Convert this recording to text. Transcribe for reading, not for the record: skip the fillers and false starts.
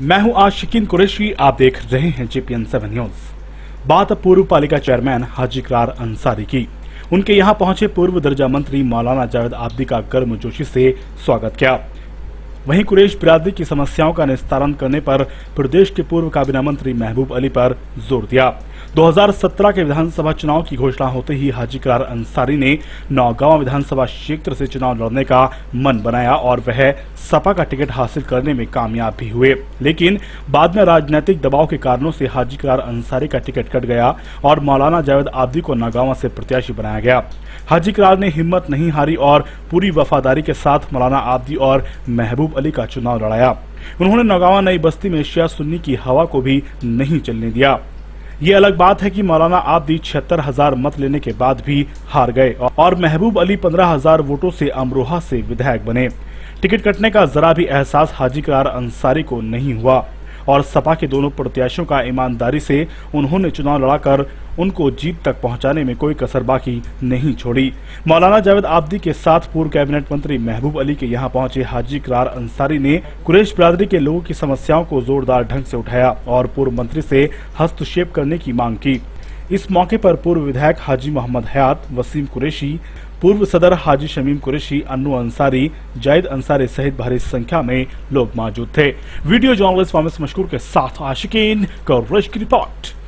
मैं हूं आशिकीन कुरैशी, आप देख रहे हैं JPN 7 न्यूज। बात पूर्व पालिका चेयरमैन हाजी इकरार अंसारी की। उनके यहां पहुंचे पूर्व दर्जा मंत्री मौलाना जावेद आब्दी का गर्मजोशी से स्वागत किया। वहीं कुरैश बिरादरी की समस्याओं का निस्तारण करने पर प्रदेश के पूर्व काबीना मंत्री महबूब अली पर जोर दिया। 2017 के विधानसभा चुनाव की घोषणा होते ही हाजी इकरार अंसारी ने नौगांव विधानसभा क्षेत्र से चुनाव लड़ने का मन बनाया और वह सपा का टिकट हासिल करने में कामयाब भी हुए, लेकिन बाद में राजनीतिक दबाव के कारणों से हाजी इकरार अंसारी का टिकट कट गया और मौलाना जावेद आब्दी को नौगांव से प्रत्याशी बनाया गया। हाजी इकरार ने हिम्मत नहीं हारी और पूरी वफादारी के साथ मौलाना आब्दी और महबूब अली का चुनाव लड़ाया। उन्होंने नौगांव नई बस्ती में शिया सुन्नी की हवा को भी नहीं चलने दिया। ये अलग बात है कि मौलाना आब्दी 76,000 मत लेने के बाद भी हार गए और महबूब अली 15,000 वोटों से अमरोहा से विधायक बने। टिकट कटने का जरा भी एहसास हाजी इकरार अंसारी को नहीं हुआ और सपा के दोनों प्रत्याशियों का ईमानदारी से उन्होंने चुनाव लड़ाकर उनको जीत तक पहुंचाने में कोई कसर बाकी नहीं छोड़ी। मौलाना जावेद आब्दी के साथ पूर्व कैबिनेट मंत्री महबूब अली के यहां पहुंचे हाजी इकरार अंसारी ने कुरैश बिरादरी के लोगों की समस्याओं को जोरदार ढंग से उठाया और पूर्व मंत्री से हस्तक्षेप करने की मांग की। इस मौके पर पूर्व विधायक हाजी मोहम्मद हयात, वसीम कुरैशी, पूर्व सदर हाजी शमीम कुरैशी, अन्नू अंसारी, जायद अंसारी सहित भारी संख्या में लोग मौजूद थे। वीडियो जर्नलिस्ट फामिस मशकूर के साथ आशिकीन कुरैशी की रिपोर्ट।